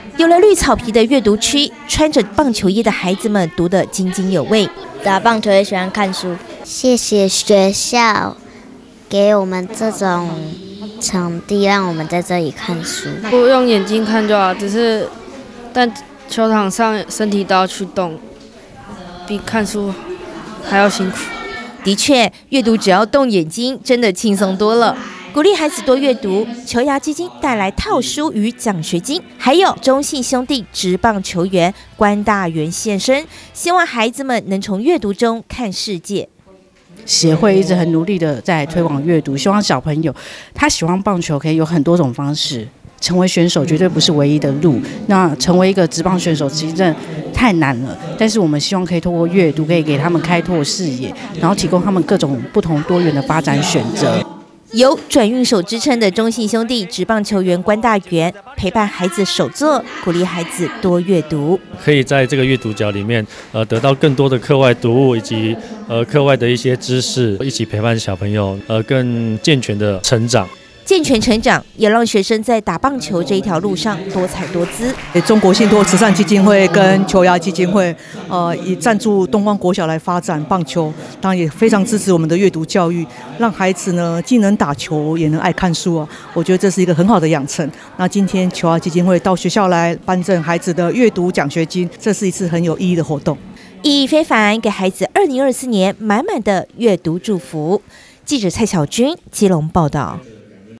有了绿草皮的阅读区，穿着棒球衣的孩子们读得津津有味。 打棒球也喜欢看书。谢谢学校给我们这种场地，让我们在这里看书。 不用眼睛看就好，但球场上身体都要去动，比看书还要辛苦。 的确，阅读只要动眼睛，真的轻松多了。鼓励孩子多阅读，球芽基金带来套书与奖学金，还有中信兄弟职棒球员关大元现身，希望孩子们能从阅读中看世界。 协会一直很努力的在推广阅读，希望小朋友他喜欢棒球可以有很多种方式。成为选手绝对不是唯一的路，那成为一个职棒选手其实真的太难了。但是我们希望可以透过阅读，可以给他们开拓视野，然后提供他们各种不同多元的发展选择。 有转运手之称的中信兄弟职棒球员关大元陪伴孩子手作，鼓励孩子多阅读， 可以在这个阅读角里面得到更多的课外读物以及课外的一些知识，一起陪伴小朋友更健全的成长。 健全成长也让学生在打棒球这一条路上多彩多姿。 中国信托慈善基金会跟球芽基金会以赞助东方国小来发展棒球，当然也非常支持我们的阅读教育，让孩子呢既能打球也能爱看书啊。我觉得这是一个很好的养成。那今天球芽基金会到学校来颁赠孩子的阅读奖学金，这是一次很有意义的活动， 意义非凡，给孩子2024年满满的阅读祝福。记者蔡小军基隆报道。